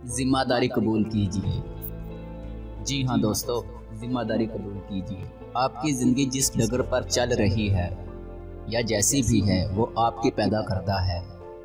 ज़िम्मेदारी दारी कबूल कीजिए। जी हाँ दोस्तों, ज़िम्मेदारी कबूल कीजिए। आपकी ज़िंदगी जिस डगर पर चल रही है या जैसी भी है वो आपकी पैदा करता है।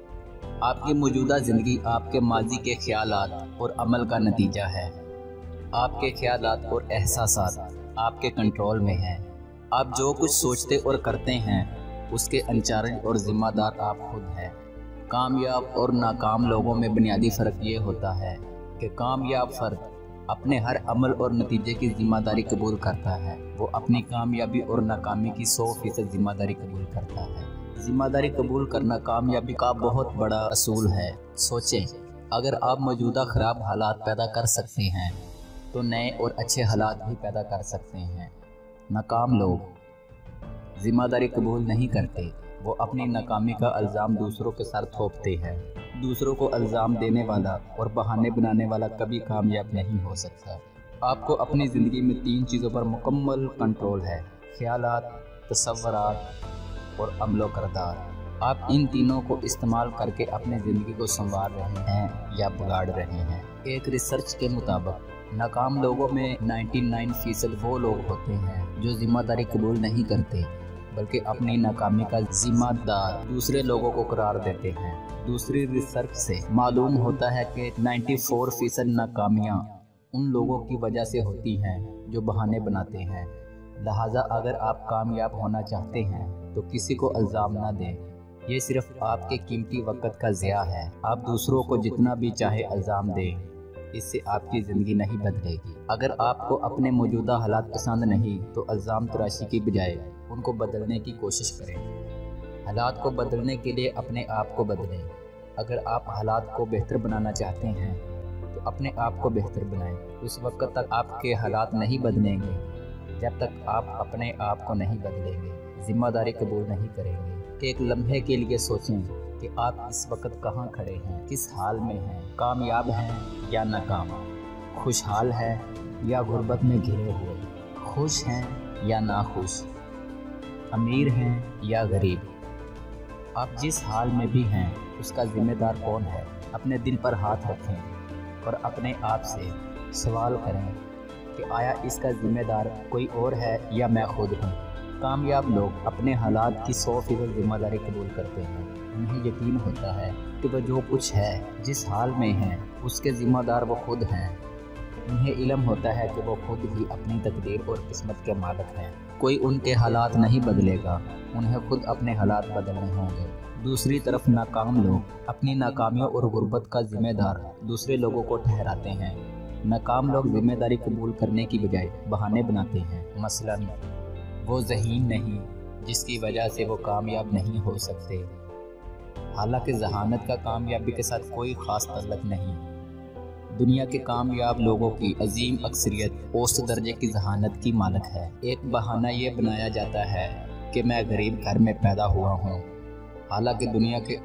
आपकी मौजूदा ज़िंदगी आपके माजी के ख्यालात और अमल का नतीजा है। आपके ख्यालात और एहसासात आपके कंट्रोल में हैं। आप जो कुछ सोचते और करते हैं उसके इंचार्ज और ज़िम्मेदार आप खुद हैं। कामयाब और नाकाम लोगों में बुनियादी फ़र्क ये होता है कि कामयाब फ़र्द अपने हर अमल और नतीजे की ज़िम्मेदारी कबूल करता है। वो अपनी कामयाबी और नाकामी की 100% ज़िम्मेदारी कबूल करता है। ज़िम्मेदारी कबूल करना कामयाबी का बहुत बड़ा असूल है। सोचें, अगर आप मौजूदा ख़राब हालात पैदा कर सकते हैं तो नए और अच्छे हालात भी पैदा कर सकते हैं। नाकाम लोग ज़िम्मेदारी कबूल नहीं करते। वो अपनी नाकामी का इल्ज़ाम दूसरों के सर थोपते हैं। दूसरों को इल्ज़ाम देने वाला और बहाने बनाने वाला कभी कामयाब नहीं हो सकता। आपको अपनी ज़िंदगी में 3 चीज़ों पर मुकम्मल कंट्रोल है: ख्यालात, तसव्वुरात और अमलो किरदार। आप इन तीनों को इस्तेमाल करके अपनी ज़िंदगी को संवार रहे हैं या बिगाड़ रहे हैं। एक रिसर्च के मुताबिक नाकाम लोगों में 99% वो लोग होते हैं जो ज़िम्मेदारी कबूल नहीं करते बल्कि अपनी नाकामी का ज़िम्मेदार दूसरे लोगों को करार देते हैं। दूसरी रिसर्च से मालूम होता है कि 94% नाकामियाँ उन लोगों की वजह से होती हैं जो बहाने बनाते हैं। लिहाजा अगर आप कामयाब होना चाहते हैं तो किसी को इल्ज़ाम ना दें। ये सिर्फ आपके कीमती वक्त का ज़िया है। आप दूसरों को जितना भी चाहे इल्ज़ाम दें, इससे आपकी ज़िंदगी नहीं बदलेगी। अगर आपको अपने मौजूदा हालात पसंद नहीं तो इल्ज़ाम तराशी की बजाय उनको बदलने की कोशिश करें। हालात को बदलने के लिए अपने आप को बदलें। अगर आप हालात को बेहतर बनाना चाहते हैं तो अपने आप को बेहतर बनाएं। उस वक्त तक आपके हालात नहीं बदलेंगे जब तक आप अपने आप को नहीं बदलेंगे, ज़िम्मेदारी कबूल नहीं करेंगे। एक लम्हे के लिए सोचें कि आप इस वक्त कहाँ खड़े हैं, किस हाल में हैं, कामयाब हैं या नाकाम, खुशहाल है या गुर्बत में घिरे हुए, खुश हैं या नाखुश, अमीर हैं या गरीब। आप जिस हाल में भी हैं उसका ज़िम्मेदार कौन है? अपने दिल पर हाथ रखें और अपने आप से सवाल करें कि आया इसका ज़िम्मेदार कोई और है या मैं खुद हूँ। कामयाब लोग अपने हालात की 100% ज़िम्मेदारी कबूल करते हैं। उन्हें यकीन होता है कि वह जो कुछ है, जिस हाल में हैं, उसके ज़िम्मेदार वो खुद हैं। उन्हें इल्म होता है कि वो खुद ही अपनी तकदीर और किस्मत के मालिक हैं। कोई उनके हालात नहीं बदलेगा, उन्हें खुद अपने हालात बदलने होंगे। दूसरी तरफ नाकाम लोग अपनी नाकामियों और गुर्बत का ज़िम्मेदार दूसरे लोगों को ठहराते हैं। नाकाम लोग ज़िम्मेदारी कबूल करने की बजाय बहाने बनाते हैं। मसलन वो ज़हीन नहीं जिसकी वजह से वो कामयाब नहीं हो सकते, हालांकि जहानत का कामयाबी के साथ कोई ख़ास ताल्लुक नहीं। दुनिया के कामयाब लोगों की अजीम अक्सरियत औसत दर्जे की जहानत की मालिक है। एक बहाना ये बनाया जाता है कि मैं गरीब घर में पैदा हुआ हूँ, हालांकि दुनिया के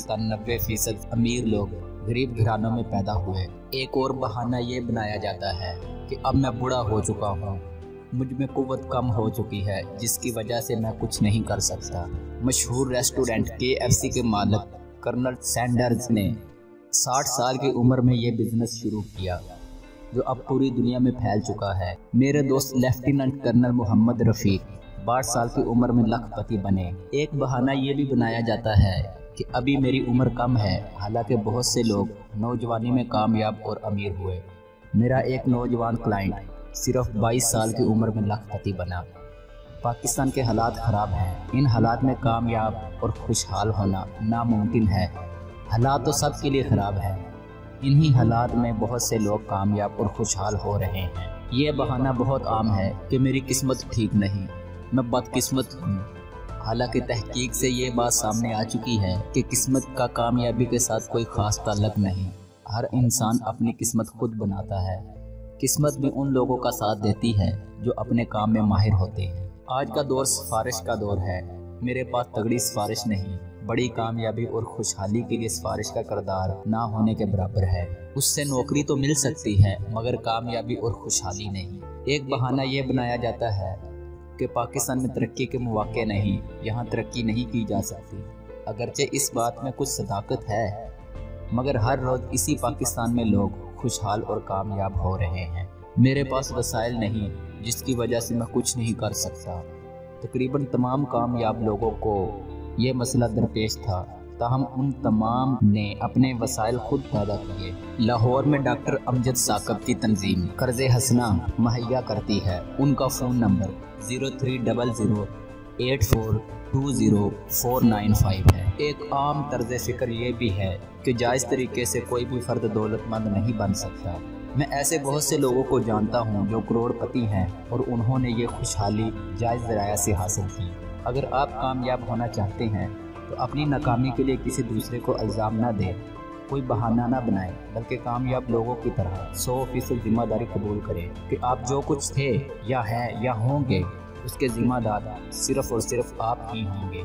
80-90% अमीर लोग गरीब घरानों में पैदा हुए। एक और बहाना ये बनाया जाता है कि अब मैं बूढ़ा हो चुका हूँ, मुझ में कुव्वत कम हो चुकी है जिसकी वजह से मैं कुछ नहीं कर सकता। मशहूर रेस्टोरेंट KFC के मालिक कर्नल सैंडर्स ने 60 साल की उम्र में ये बिजनेस शुरू किया जो अब पूरी दुनिया में फैल चुका है। मेरे दोस्त लेफ्टिनेंट कर्नल मोहम्मद रफ़ीक 62 साल की उम्र में लखपति बने। एक बहाना ये भी बनाया जाता है कि अभी मेरी उम्र कम है, हालांकि बहुत से लोग नौजवानी में कामयाब और अमीर हुए। मेरा एक नौजवान क्लाइंट सिर्फ 22 साल की उम्र में लखपति बना। पाकिस्तान के हालात ख़राब हैं। इन हालात में कामयाब और खुशहाल होना नामुमकिन है। हालात तो सब के लिए ख़राब हैं। इन्हीं हालात में बहुत से लोग कामयाब और खुशहाल हो रहे हैं। ये बहाना बहुत आम है कि मेरी किस्मत ठीक नहीं, मैं बदकिस्मत हूँ। हालांकि तहकीक से ये बात सामने आ चुकी है कि किस्मत का कामयाबी के साथ कोई ख़ास ताल्लुक नहीं। हर इंसान अपनी किस्मत खुद बनाता है। किस्मत भी उन लोगों का साथ देती है जो अपने काम में माहिर होते हैं। आज का दौर सिफारिश का दौर है। मेरे पास तगड़ी सिफारिश नहीं, बड़ी कामयाबी और खुशहाली के लिए सिफारिश का किरदार ना होने के बराबर है। उससे नौकरी तो मिल सकती है मगर कामयाबी और खुशहाली नहीं। एक बहाना ये बनाया जाता है कि पाकिस्तान में तरक्की के मौके नहीं, यहाँ तरक्की नहीं की जा सकती। अगरचे इस बात में कुछ सदाकत है مگر ہر روز اسی پاکستان میں لوگ خوشحال اور کامیاب ہو رہے ہیں۔ میرے پاس وسائل نہیں جس کی وجہ سے میں کچھ نہیں کر سکتا۔ تقریباً تمام کامیاب لوگوں کو یہ مسئلہ درپیش تھا، تاہم ان تمام نے اپنے وسائل خود پیدا کیے۔ لاہور میں ڈاکٹر امجد ثاقب کی تنظیم قرض حسنہ مہیا کرتی ہے۔ ان کا فون نمبر 0300842049 ہے۔ ایک عام طرز فکر یہ بھی ہے کہ جائز طریقے سے کوئی بھی فرد دولت مند نہیں بن سکتا۔ میں ایسے بہت سے لوگوں کو جانتا ہوں جو کروڑ پتی ہیں اور انہوں نے یہ خوشحالی جائز ذرائع سے حاصل کی۔ اگر آپ کامیاب ہونا چاہتے ہیں تو اپنی ناکامی کے لیے کسی دوسرے کو الزام نہ دیں، کوئی بہانہ نہ بنائیں، بلکہ کامیاب لوگوں کی طرح 100% ذمہ داری قبول کریں کہ آپ جو کچھ تھے یا ہیں یا ہوں گے اس کے ذمہ دار صرف اور صرف آپ ہی ہوں گے۔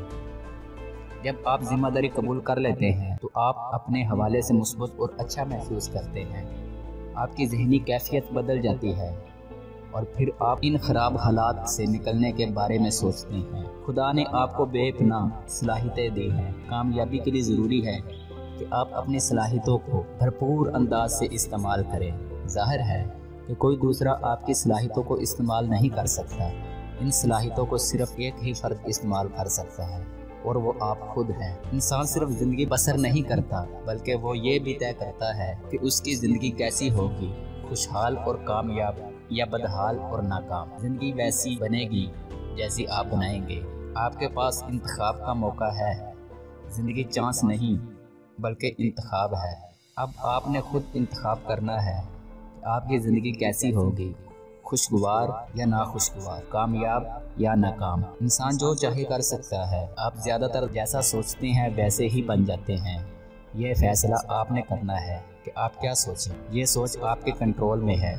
جب آپ ذمہ داری قبول کر لیتے ہیں تو آپ اپنے حوالے سے مثبت اور اچھا محسوس کرتے ہیں، آپ کی ذہنی کیفیت بدل جاتی ہے اور پھر آپ ان خراب حالات سے نکلنے کے بارے میں سوچتے ہیں۔ خدا نے آپ کو بے پناہ صلاحیتیں دی ہیں۔ کامیابی کے لیے ضروری ہے کہ آپ اپنی صلاحیتوں کو بھرپور انداز سے استعمال کریں۔ ظاہر ہے کہ کوئی دوسرا آپ کی صلاحیتوں کو استعمال نہیں کر سکتا۔ ان صلاحیتوں کو صرف ایک ہی فرد استعمال کر سکتا ہے اور وہ آپ خود ہیں۔ انسان صرف زندگی بسر نہیں کرتا بلکہ وہ یہ بھی طے کرتا ہے کہ اس کی زندگی کیسی ہوگی، خوشحال اور کامیاب یا بدحال اور ناکام۔ زندگی ویسی بنے گی جیسی آپ بنائیں گے۔ آپ کے پاس انتخاب کا موقع ہے۔ زندگی چانس نہیں بلکہ انتخاب ہے۔ اب آپ نے خود انتخاب کرنا ہے کہ آپ کی زندگی کیسی ہوگی، خوشگوار یا ناخوشگوار، کامیاب یا ناکام۔ انسان جو چاہے کر سکتا ہے۔ آپ زیادہ تر جیسا سوچتے ہیں ویسے ہی بن جاتے ہیں۔ یہ فیصلہ آپ نے کرنا ہے کہ آپ کیا سوچیں۔ یہ سوچ آپ کے کنٹرول میں ہے،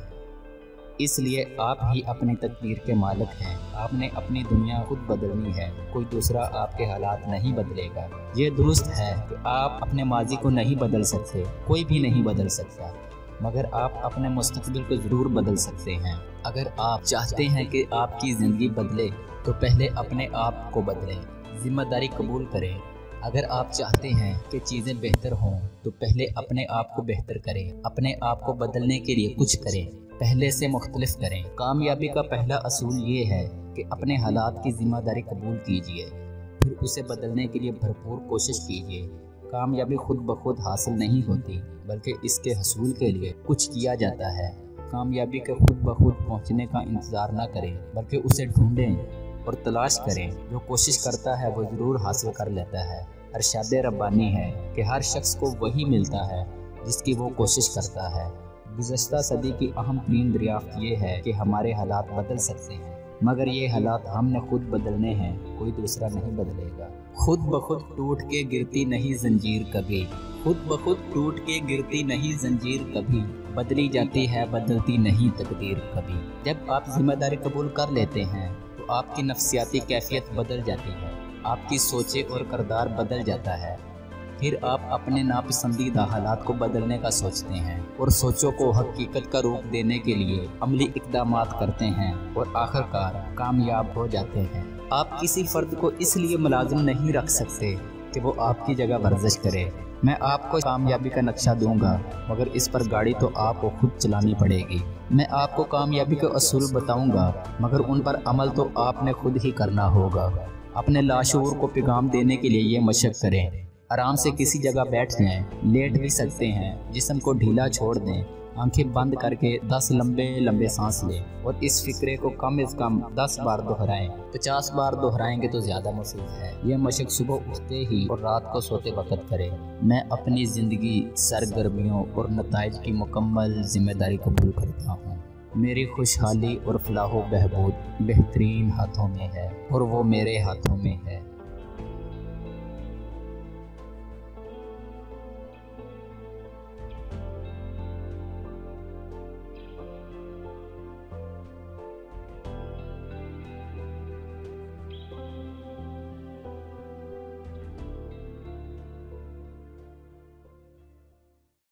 اس لیے آپ ہی اپنی تقدیر کے مالک ہیں۔ آپ نے اپنی دنیا خود بدلنی ہے، کوئی دوسرا آپ کے حالات نہیں بدلے گا۔ یہ درست ہے کہ آپ اپنے ماضی کو نہیں بدل سکتے، کوئی بھی نہیں بدل سکتا، مگر آپ اپنے مستقبل کو ضرور بدل سکتے ہیں۔ اگر آپ چاہتے ہیں کہ آپ کی زندگی بدلے تو پہلے اپنے آپ کو بدلیں، ذمہ داری قبول کریں۔ اگر آپ چاہتے ہیں کہ چیزیں بہتر ہوں تو پہلے اپنے آپ کو بہتر کریں، اپنے آپ کو بدلنے کے لیے کچھ کریں، پہلے سے مختلف کریں۔ کامیابی کا پہلا اصول یہ ہے کہ اپنے حالات کی ذمہ داری قبول کیجیے، پھر اسے بدلنے کے لیے بھرپور کوشش کیجیے۔ کامیابی خود بخود حاصل نہیں ہوتی بلکہ اس کے حصول کے لیے کچھ کیا جاتا ہے۔ کامیابی کے خود بخود پہنچنے کا انتظار نہ کریں بلکہ اسے ڈھونڈیں اور تلاش کریں۔ جو کوشش کرتا ہے وہ ضرور حاصل کر لیتا ہے۔ ارشاد ربانی ہے کہ ہر شخص کو وہی ملتا ہے جس کی وہ کوشش کرتا ہے۔ گزشتہ صدی کی اہم ترین دریافت یہ ہے کہ ہمارے حالات بدل سکتے ہیں، مگر یہ حالات ہم نے خود بدلنے ہیں، کوئی دوسرا نہیں بدلے گا۔ خود بخود ٹوٹ کے گرتی نہیں زنجیر کبھی، خود بخود ٹوٹ کے گرتی نہیں زنجیر کبھی، بدلی جاتی ہے بدلتی نہیں تقدیر کبھی۔ جب آپ ذمہ داری قبول کر لیتے ہیں تو آپ کی نفسیاتی کیفیت بدل جاتی ہے، آپ کی سوچیں اور کردار بدل جاتا ہے۔ پھر آپ اپنے ناپسندیدہ حالات کو بدلنے کا سوچتے ہیں اور سوچوں کو حقیقت کا روپ دینے کے لیے عملی اقدامات کرتے ہیں اور آخرکار کامیاب ہو جاتے ہیں۔ آپ کسی فرد کو اس لیے ملازم نہیں رکھ سکتے کہ وہ آپ کی جگہ ورزش کرے۔ میں آپ کو کامیابی کا نقشہ دوں گا مگر اس پر گاڑی تو آپ کو خود چلانی پڑے گی۔ میں آپ کو کامیابی کے اصول بتاؤں گا مگر ان پر عمل تو آپ نے خود ہی کرنا ہوگا۔ اپنے لاشعور کو پیغام دینے کے لیے یہ مشق کریں۔ آرام سے کسی جگہ بیٹھ جائیں، لیٹ بھی سکتے ہیں، جسم کو ڈھیلا چھوڑ دیں، آنکھیں بند کر کے 10 لمبے لمبے سانس لیں اور اس فکرے کو کم از کم 10 بار دہرائیں۔ 50 بار دہرائیں گے تو زیادہ مفید ہے۔ یہ مشق صبح اٹھتے ہی اور رات کو سوتے وقت کریں۔ میں اپنی زندگی، سرگرمیوں اور نتائج کی مکمل ذمہ داری قبول کرتا ہوں۔ میری خوشحالی اور فلاح و بہبود بہترین ہاتھوں میں ہے اور وہ میرے ہاتھوں میں ہے۔